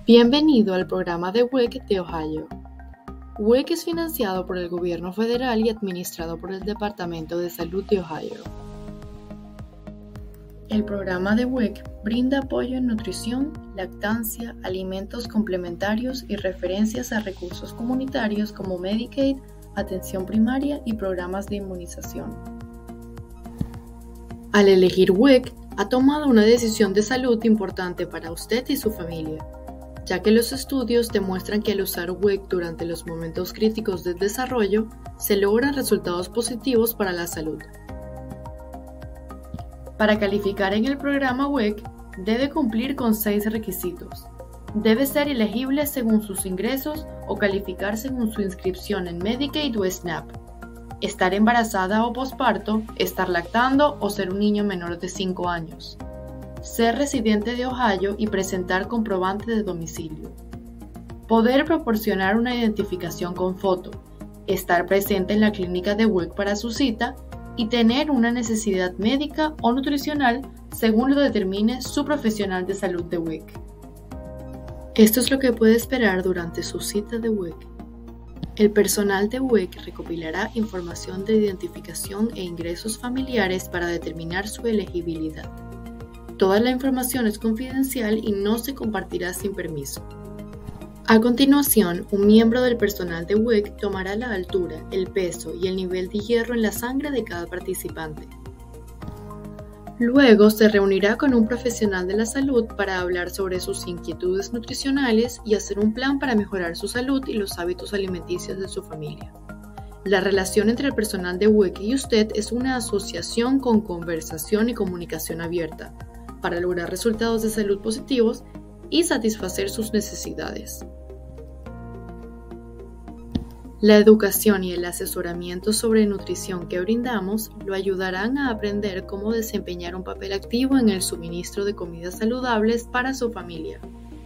Bienvenido al programa de WIC de Ohio. WIC es financiado por el gobierno federal y administrado por el Departamento de Salud de Ohio. El programa de WIC brinda apoyo en nutrición, lactancia, alimentos complementarios y referencias a recursos comunitarios como Medicaid, atención primaria y programas de inmunización. Al elegir WIC, ha tomado una decisión de salud importante para usted y su familia, ya que los estudios demuestran que al usar WIC durante los momentos críticos del desarrollo, se logran resultados positivos para la salud. Para calificar en el programa WIC, debe cumplir con 6 requisitos. Debe ser elegible según sus ingresos o calificar según su inscripción en Medicaid o SNAP. Estar embarazada o posparto, estar lactando o ser un niño menor de 5 años. Ser residente de Ohio y presentar comprobante de domicilio. Poder proporcionar una identificación con foto. Estar presente en la clínica de WIC para su cita y tener una necesidad médica o nutricional según lo determine su profesional de salud de WIC. Esto es lo que puede esperar durante su cita de WIC. El personal de WIC recopilará información de identificación e ingresos familiares para determinar su elegibilidad. Toda la información es confidencial y no se compartirá sin permiso. A continuación, un miembro del personal de WIC tomará la altura, el peso y el nivel de hierro en la sangre de cada participante. Luego se reunirá con un profesional de la salud para hablar sobre sus inquietudes nutricionales y hacer un plan para mejorar su salud y los hábitos alimenticios de su familia. La relación entre el personal de WIC y usted es una asociación con conversación y comunicación abierta para lograr resultados de salud positivos y satisfacer sus necesidades. La educación y el asesoramiento sobre nutrición que brindamos lo ayudarán a aprender cómo desempeñar un papel activo en el suministro de comidas saludables para su familia.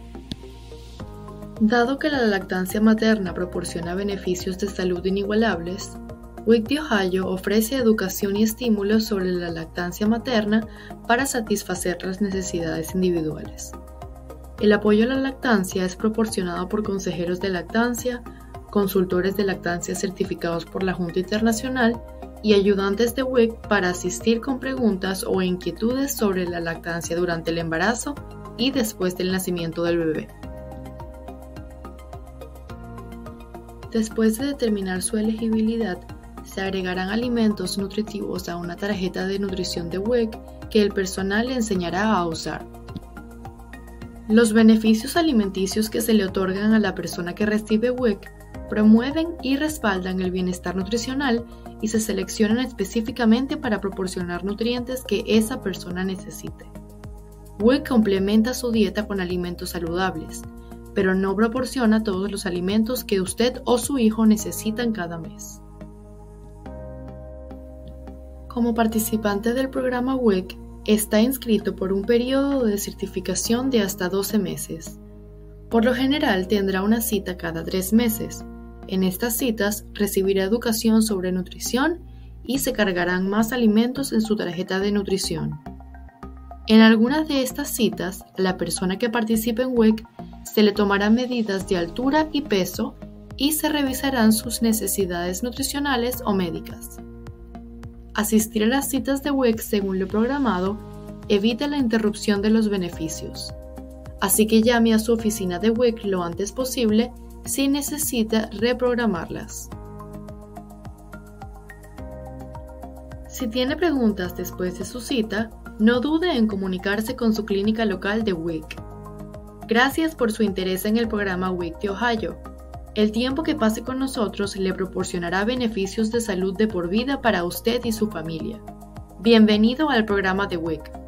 Dado que la lactancia materna proporciona beneficios de salud inigualables, WIC de Ohio ofrece educación y estímulos sobre la lactancia materna para satisfacer las necesidades individuales. El apoyo a la lactancia es proporcionado por consejeros de lactancia, consultores de lactancia certificados por la Junta Internacional y ayudantes de WIC para asistir con preguntas o inquietudes sobre la lactancia durante el embarazo y después del nacimiento del bebé. Después de determinar su elegibilidad, se agregarán alimentos nutritivos a una tarjeta de nutrición de WIC que el personal le enseñará a usar. Los beneficios alimenticios que se le otorgan a la persona que recibe WIC promueven y respaldan el bienestar nutricional y se seleccionan específicamente para proporcionar nutrientes que esa persona necesite. WIC complementa su dieta con alimentos saludables, pero no proporciona todos los alimentos que usted o su hijo necesitan cada mes. Como participante del programa WIC, está inscrito por un periodo de certificación de hasta 12 meses. Por lo general tendrá una cita cada 3 meses. En estas citas recibirá educación sobre nutrición y se cargarán más alimentos en su tarjeta de nutrición. En algunas de estas citas, a la persona que participe en WIC se le tomarán medidas de altura y peso y se revisarán sus necesidades nutricionales o médicas. Asistir a las citas de WIC según lo programado evita la interrupción de los beneficios. Así que llame a su oficina de WIC lo antes posible si necesita reprogramarlas. Si tiene preguntas después de su cita, no dude en comunicarse con su clínica local de WIC. Gracias por su interés en el programa WIC de Ohio. El tiempo que pase con nosotros le proporcionará beneficios de salud de por vida para usted y su familia. Bienvenido al programa de WIC.